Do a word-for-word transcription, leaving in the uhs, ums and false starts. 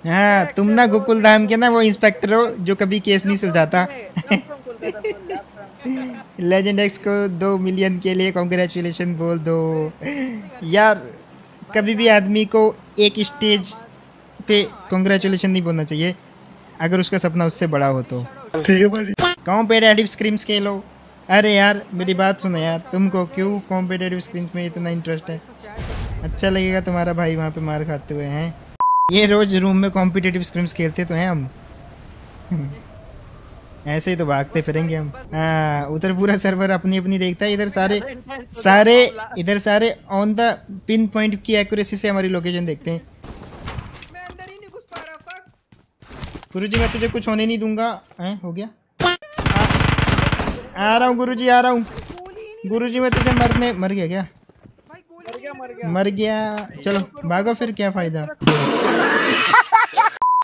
हाँ तुम ना गोकुल धाम के ना वो इंस्पेक्टर हो जो कभी केस नहीं सुलझाता। लेजेंड एक्स को दो मिलियन के लिए कॉन्ग्रेचुलेशन बोल दो यार। कभी भी आदमी को एक स्टेज पे कॉन्ग्रेचुलेशन नहीं बोलना चाहिए अगर उसका सपना उससे बड़ा हो तो। ठीक है भाई। कॉम्पिटेटिव स्क्रीम्स खेलो। अरे यार मेरी बात सुनो यार, तुमको क्यों कॉम्पिटेटिव स्क्रीम्स में इतना इंटरेस्ट है? अच्छा लगेगा तुम्हारा भाई वहाँ पे मार खाते हुए हैं। ये रोज रूम में कॉम्पिटेटिव स्क्रीम्स खेलते तो हैं हम। ऐसे ही तो भागते फिरेंगे हम। हाँ उधर पूरा सर्वर अपनी अपनी देखता है, इधर सारे सारे इधर सारे ऑन द पिन पॉइंट की एक्यूरेसी से हमारी लोकेशन देखते हैं। गुरुजी मैं तुझे कुछ होने नहीं दूंगा। हैं हो गया? आ, आ रहा हूँ गुरुजी, आ रहा हूँ गुरुजी। मैं तुझे मरने मर गया क्या? मर गया मर गया मर गया। चलो भागो फिर, क्या फायदा।